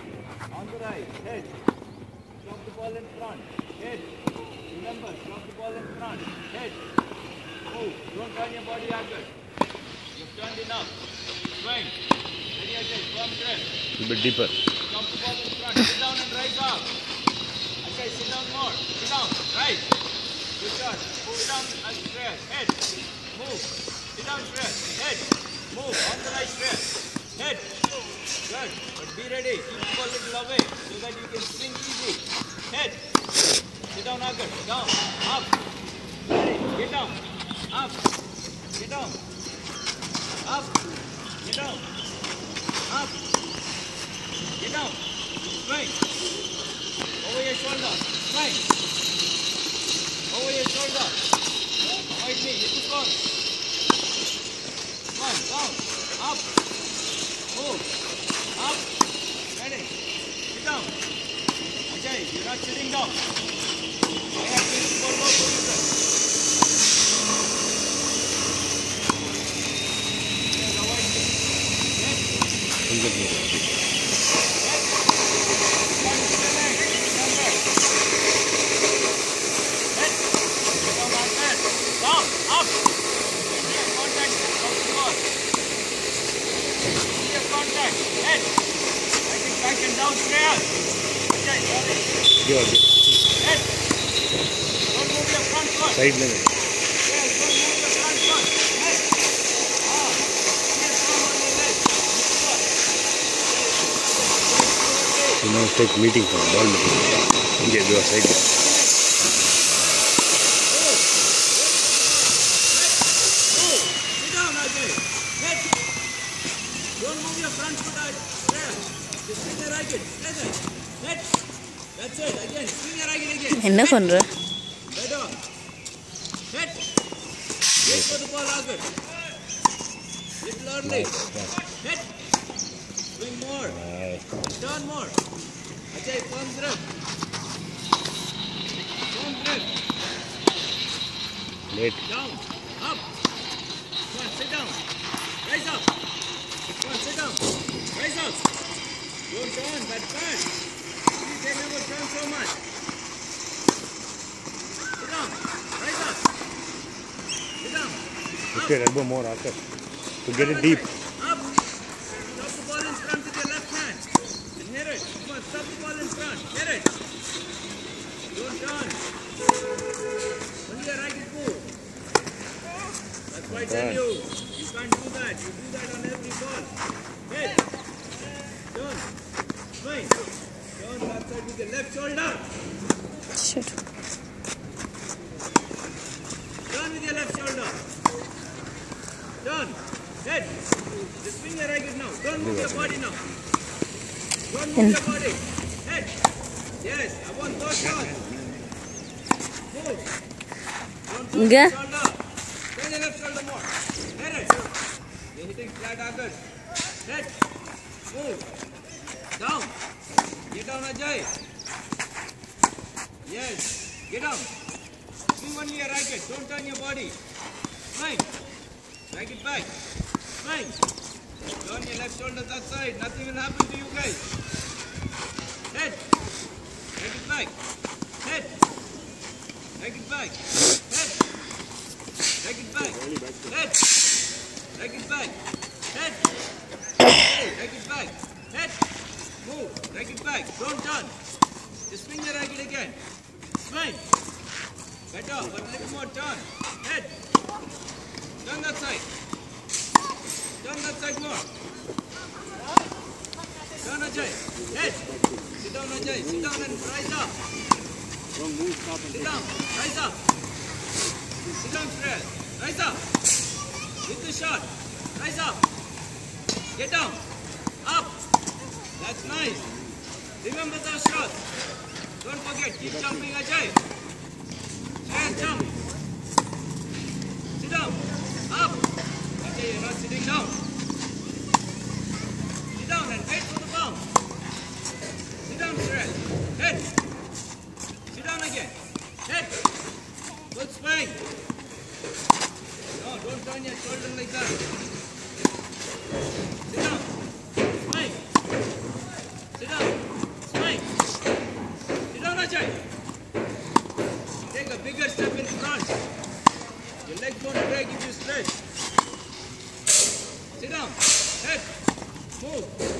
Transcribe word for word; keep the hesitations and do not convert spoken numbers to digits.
On the right, head. Drop the ball in front, head. Remember, drop the ball in front, head. Move, don't turn your body outward. You've turned enough. Swing. Ready again, firm grip. A bit deeper. Drop the ball in front, sit down and rise up. Okay, sit down more. Sit down, right. Good shot. Move down and straight, head. Move. Sit down straight, head. Move, on the right straight, head. Good, but be ready. Keep the ball a little away so that you can swing easy. Head. Sit down, Agar. Down. Up. Ready. Get down. Up. Get down. Up. Get down. Up. Get down. Swing. Over your shoulder. Swing. Over your shoulder. Avoid me. Hit the ball. Come on. Down. Up. Move. Up. Ready. Sit down. Ajay, you're not sitting down. I have to hit the ball low position. Yes, avoid me. Yes. Yes. Down to the leg. Remember. Yes. Down like that. Down. Up. Make contact. Drop the ball. Contact, head, back and back and down stairs. Okay, sorry. Good. Head. Don't move your front foot. Side limit. Yes, don't move your front foot. Head. Ah. Yes, come on your leg. You now take meeting for ball meeting. Okay, do a side limit. Don't move your front foot out. There. Just swing your right foot. Stay there. Head. That's it. Again. Swing your right foot again. என்ன பண்ற? Right on. Head. Wait for the ball out. Little early. Head. Swing more. Turn more. Ajay, firm grip. Firm grip. Late. Down. Up. Come on, sit down. Rise up. Come on, sit down. Rise up. Don't turn, that's bad. Please, they never turn so much. Sit down. Rise up. Sit down. Lift your elbow more after. To get it deep. Up. Stop the ball in front with your left hand. And hit it. Come on, stop the ball in front. Hit it. Don't turn. Only your right is move. That's why I tell you. You can't do that. You do that on every ball. Hit. Turn. Swing. Turn that side with your left shoulder. Shit. Turn with your left shoulder. Turn. Head. Just swing your right now. Don't move your body now. Don't move your body. Head. Yes, I want those shots. Move. Don't turn Inga. your shoulder. Turn your left shoulder more. Head it. You're hitting flat target. Head. Move. Down. Get down, Ajay. Yes. Get down. Swing only your right leg. Don't turn your body. Swing. Drag it back. Swing. Turn your left shoulder that side. Nothing will happen to you guys. Head. Drag it back. Head. Drag it back. Head. Drag it back. Head. Drag it back. Head. Drag it back. Head. Move. Drag it back. Don't turn. Just swing your right leg again. Swing. Better, but a little more turn. Head. Turn that side. Turn that side more. Turn Ajay. Head. Sit down Ajay. Sit down and rise up. Sit down. Rise up. Sit down straight. Rise up. With the shot. Rise up. Get down. Up. That's nice. Remember those shots. Don't forget. Keep jumping Ajay. Straight jump. Sit down. Up. Okay, you're not sitting down. Sit down and wait for the bounce. Sit down straight. Head. Sit down again. Head. Good swing. No, don't turn your shoulder like that. Sit down. Swing. Sit down. Your legs won't break if you stretch. Sit down. Head. Move.